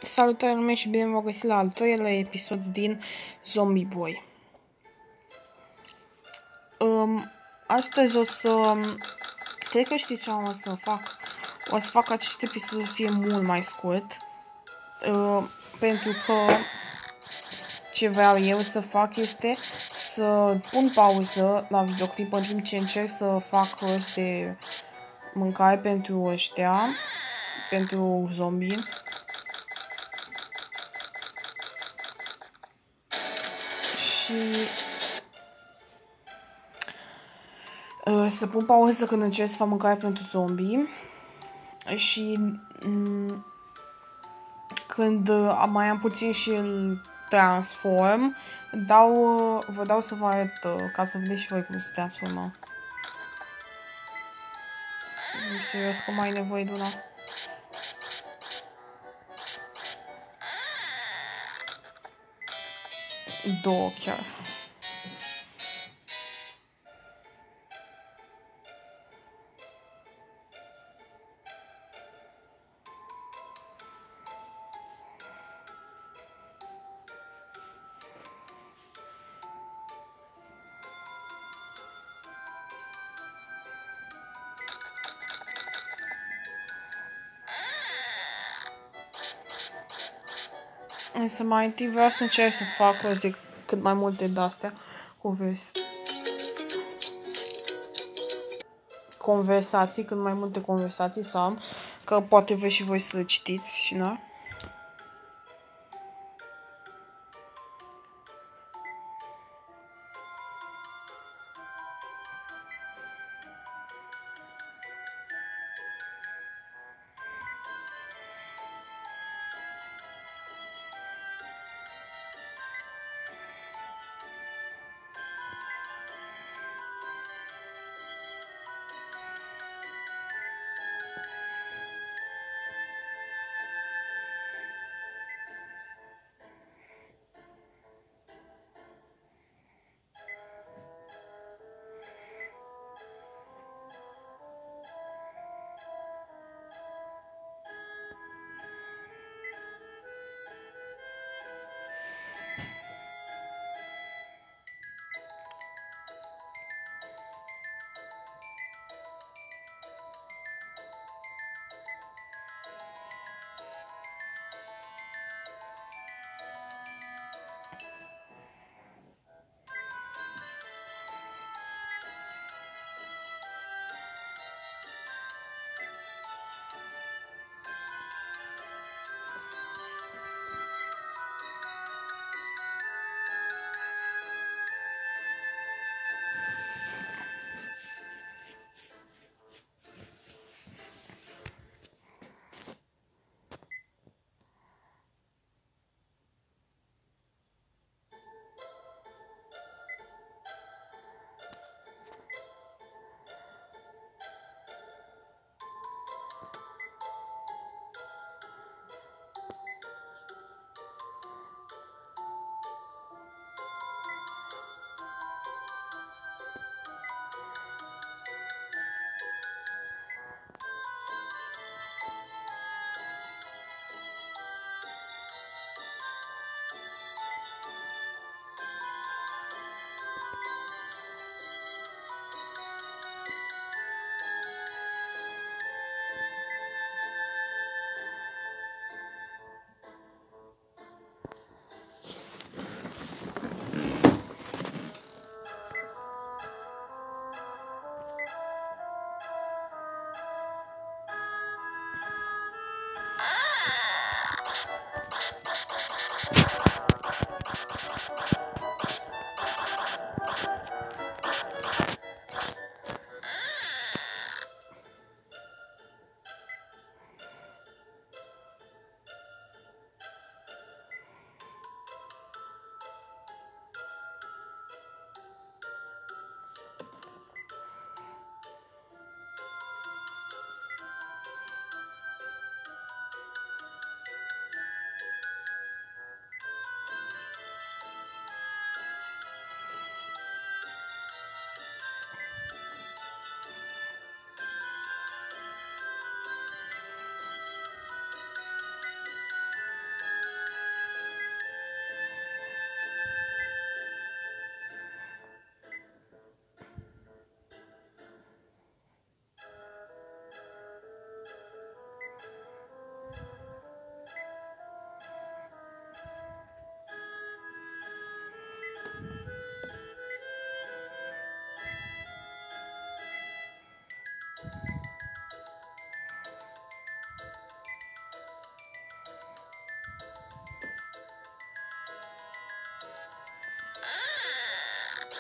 Salutare lume și bine v-am găsit la al treilea episod din Zombie Boy. Astăzi o să... Cred că știți ce o să fac. O să fac acest episod să fie mult mai scurt. Pentru că ce vreau eu să fac este să pun pauză la videoclip în timp ce încerc să fac rost de mâncare pentru ăștia, pentru zombie. Și să pun pauză când încerc să fac mâncare pentru zombie. Și când mai am puțin și îl transform, vă dau să vă arăt, ca să vedeți și voi cum se transformă. Serios că mai ai nevoie de una. Două chiar. Însă mai întâi vreau să încerc să fac rost de cât mai multe de-astea conversații, cât mai multe conversații să am, că poate vreți și voi să le citiți și na.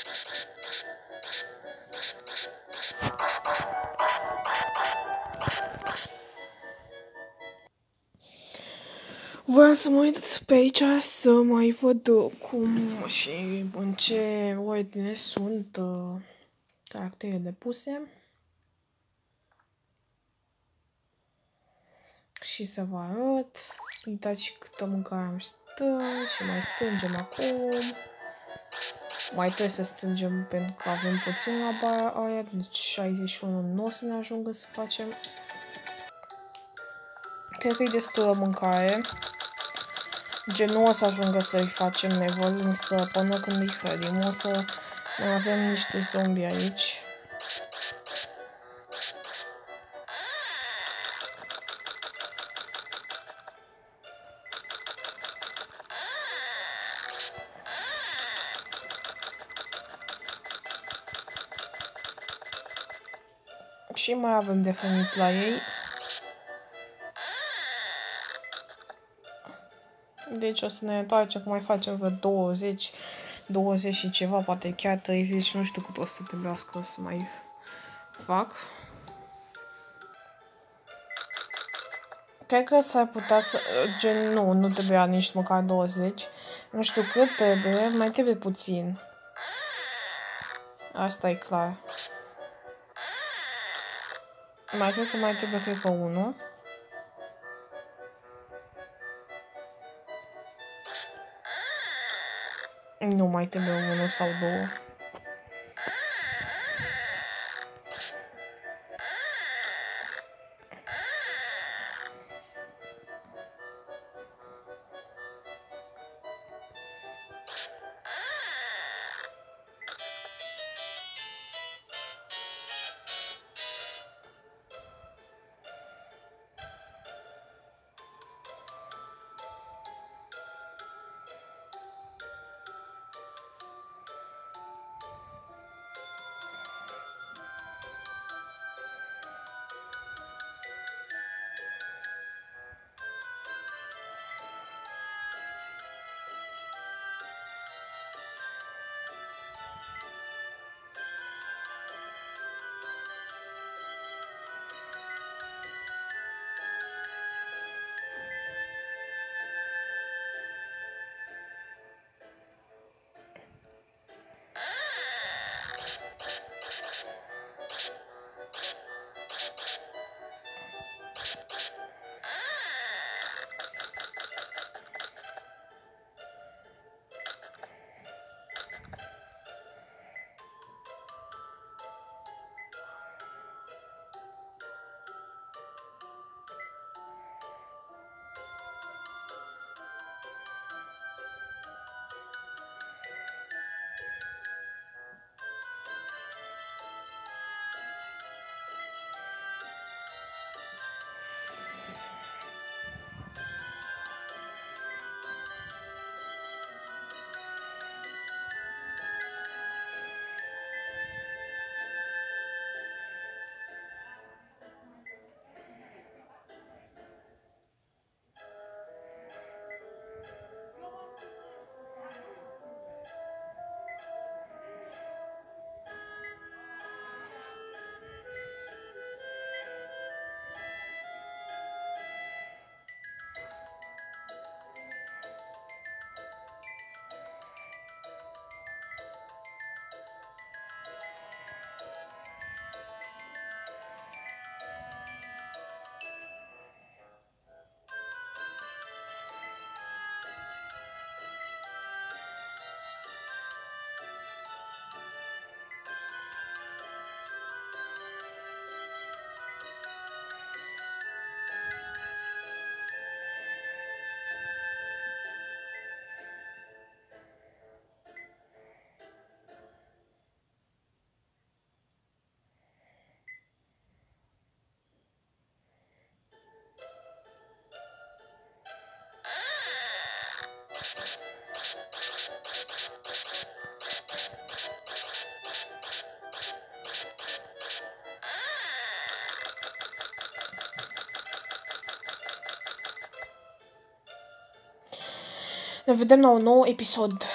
Vreau să mă uit pe aici să mai văd cum și în ce ordine sunt caracterele puse. Și să vă arăt. Uitați și câtă mâncare am stă și mai strângem acum. Mai trebuie să strângem pentru că avem puțin la bara aia, deci 61 nu o să ne ajungă să facem. Cred că e destulă mâncare. Gen, nu o să ajungă să-i facem level, însă până când îi hrănim o să mai avem niște zombi aici. Și mai avem de hrănit la ei. Deci o să ne întoarcem că mai facem vreo 20 și ceva, poate chiar 30, nu știu cât o să trebuiască să mai fac. Cred că s-ar putea să, gen, nu trebuia nici măcar 20. Nu știu cât trebuie, mai trebuie puțin. Asta e clar. Cred că mai trebuie, cred că 1. Nu mai trebuie 1 sau 2. Ne vedem la un nou episod.